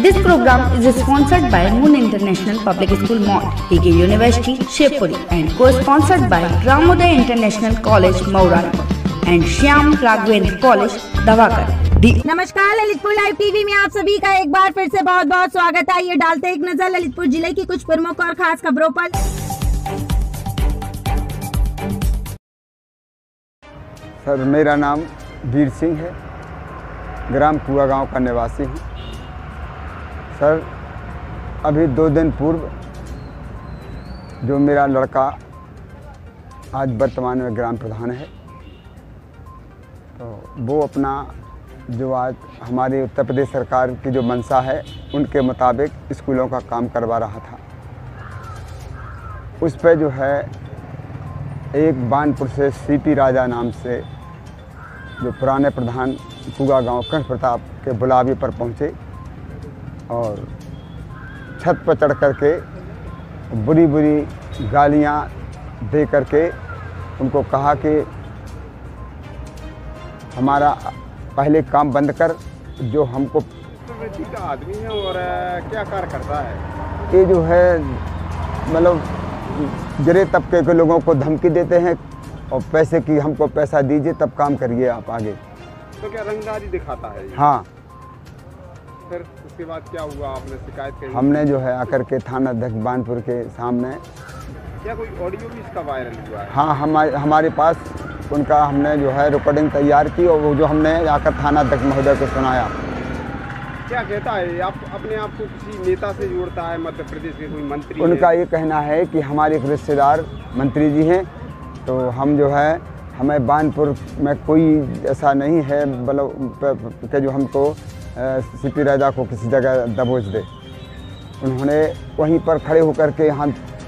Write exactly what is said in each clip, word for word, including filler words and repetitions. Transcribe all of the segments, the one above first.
This program is sponsored by Moon International Public School Mall, T K University, Shivpuri, and co-sponsored by Ramoday International College, Maurani, and Shyam Raghavendra College, Davakar. नमस्कार, Lalitpur live TV में आप सभी का एक बार फिर से बहुत बहुत स्वागत है। ये डालते एक नजर ललितपुर जिले की कुछ प्रमुख और खास खबरों पर। सर, मेरा नाम वीर सिंह है, ग्राम कुआ गांव का निवासी हूँ। सर, अभी दो दिन पूर्व जो मेरा लड़का आज वर्तमान में ग्राम प्रधान है, तो वो अपना जो आज हमारी उत्तर प्रदेश सरकार की जो मंशा है उनके मुताबिक स्कूलों का काम करवा रहा था। उस पर जो है एक बानपुर से सीपी राजा नाम से जो पुराने प्रधान कुआ गांव कृष्ण प्रताप के बुलावे पर पहुंचे और छत पर चढ़ कर के बुरी बुरी गालियां दे करके उनको कहा कि हमारा पहले काम बंद कर, जो हमको का आदमी है और क्या कार्य करता है। ये जो है मतलब गिरे तबके के लोगों को धमकी देते हैं और पैसे की हमको पैसा दीजिए तब काम करिए आप आगे। तो क्या रंगदारी दिखाता है ये? हाँ। फिर उसके बाद क्या हुआ, आपने शिकायत करी? हमने जो है आकर के थाना अध्यक्ष बानपुर के सामने, क्या कोई ऑडियो भी इसका वायरल हुआ है? हाँ, हमारे हमारे पास उनका हमने जो है रिकॉर्डिंग तैयार की और वो जो हमने आकर थाना अध्यक्ष महोदय को सुनाया। क्या कहता है? आप अपने आप को किसी नेता से जोड़ता है? मध्य प्रदेश के कोई मंत्री? उनका ये कहना है कि हमारे एक रिश्तेदार मंत्री जी हैं, तो हम जो है हमें बानपुर में कोई ऐसा नहीं है मतलब कि जो हमको सीपी राजा को किसी जगह दबोच दे। उन्होंने वहीं पर खड़े होकर के यहाँ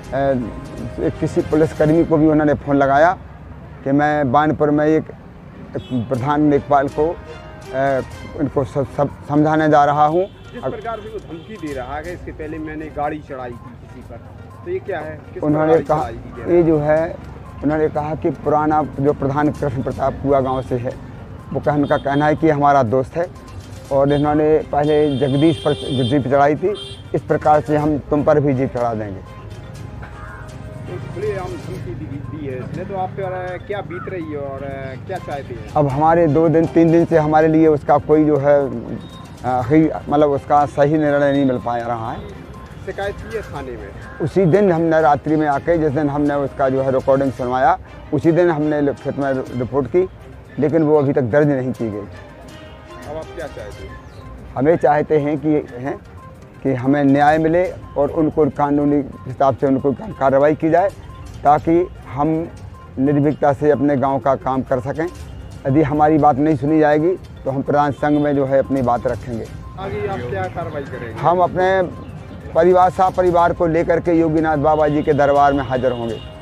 किसी पुलिसकर्मी को भी उन्होंने फ़ोन लगाया कि मैं बानपुर में एक प्रधान लेखपाल को इनको सब, सब समझाने जा रहा हूँ। जिस प्रकार से वो धमकी दे रहा है कि इसके पहले मैंने गाड़ी चढ़ाई थी किसी पर, तो ये क्या है? किस उन्होंने कहा, ये जो है उन्होंने कहा कि पुराना जो प्रधान कृष्ण प्रताप कुआ गांव से है, वो कह उनका कहना है कि हमारा दोस्त है और इन्होंने पहले जगदीश पर जीप चढ़ाई थी, इस प्रकार से हम तुम पर भी जीप चढ़ा देंगे। तो खुलेआम धमकी दी है इसने, तो आप पर क्या बीत रही है और क्या चाहते हैं? अब हमारे दो दिन तीन दिन से हमारे लिए उसका कोई जो है मतलब उसका सही निर्णय नहीं मिल पा रहा है। शिकायत की है थाने में? उसी दिन हमने रात्रि में आके, जिस दिन हमने उसका जो है रिकॉर्डिंग सुनवाया, उसी दिन हमने लिखित में रिपोर्ट की, लेकिन वो अभी तक दर्ज नहीं की गई। अब आप क्या चाहते हैं? हमें चाहते हैं कि हैं कि हमें न्याय मिले और उनको कानूनी हिसाब से उनको कार्रवाई की जाए ताकि हम निर्भीकता से अपने गांव का काम कर सकें। यदि हमारी बात नहीं सुनी जाएगी तो हम प्रधान संघ में जो है अपनी बात रखेंगे। आगे आप क्या कार्रवाई करेंगे? हम अपने परिवार सा परिवार को लेकर के योगीनाथ बाबा जी के दरबार में हाजिर होंगे।